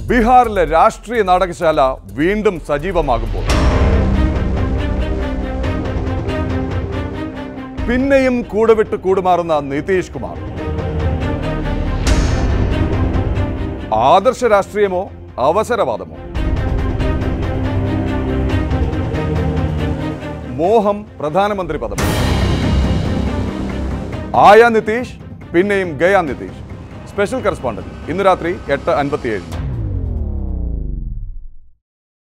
ബീഹാറിലെ രാഷ്ട്രീയ നാടകശാല വീണ്ടും സജീവമാകുമ്പോൾ പിന്നെയും കൂടെവിട്ട് കൂടുമാറുന്ന നിതീഷ് കുമാർ. ആദർശ രാഷ്ട്രീയമോ അവസരവാദമോ? മോഹം പ്രധാനമന്ത്രി പദം. ആയ നിതീഷ് പിന്നെയും ഗയാ നിതീഷ്. സ്പെഷ്യൽ കറസ്പോണ്ടന്റ് ഇന്ന് രാത്രി 8:57.